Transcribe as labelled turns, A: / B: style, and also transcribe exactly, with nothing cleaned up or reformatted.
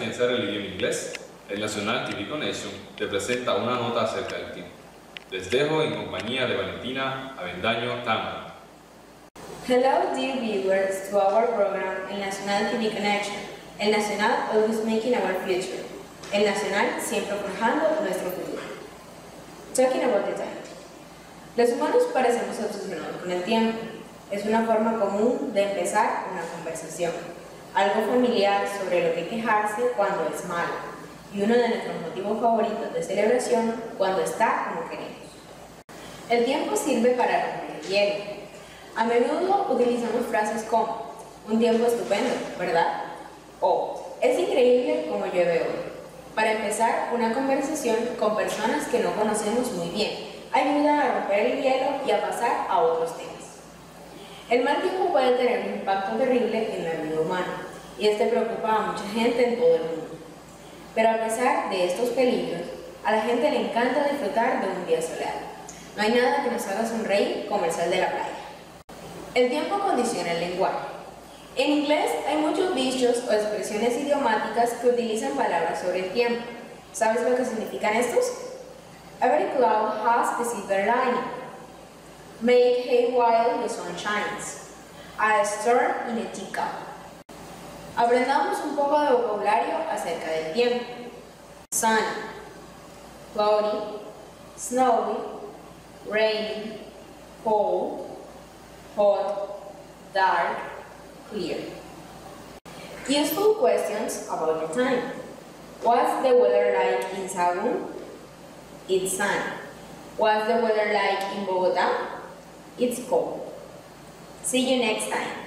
A: afianzar el idioma inglés, el Nacional T V Connection te presenta una nota acerca del tiempo. Les dejo en compañía de Valentina Avendaño Támara.
B: Hello dear viewers to our program El Nacional T V Connection. El Nacional always making our future. El Nacional siempre forjando nuestro futuro. Talking about the time. Los humanos parecemos obsesionados con el tiempo. Es una forma común de empezar una conversación. Algo familiar sobre lo que quejarse cuando es malo. Y uno de nuestros motivos favoritos de celebración cuando está como queremos. El tiempo sirve para romper el hielo. A menudo utilizamos frases como un tiempo estupendo, ¿verdad? O es increíble como llueve hoy. Para empezar una conversación con personas que no conocemos muy bien. Ayuda a romper el hielo y a pasar a otros temas. El mal tiempo puede tener un impacto terrible en la vida humana y este preocupa a mucha gente en todo el mundo. Pero a pesar de estos peligros, a la gente le encanta disfrutar de un día soleado. No hay nada que nos haga sonreír como el sol de la playa. El tiempo condiciona el lenguaje. En inglés hay muchos dichos o expresiones idiomáticas que utilizan palabras sobre el tiempo. ¿Sabes lo que significan estos? Every cloud has a silver lining. Make hay while the sun shines. A storm in a teacup. Aprendamos un poco de vocabulario acerca del tiempo. Sunny, cloudy, snowy, rainy, cold, hot, dark, clear. Useful questions about the time. What's the weather like in Sahagún? It's sunny. What's the weather like in Bogotá? It's cold. See you next time.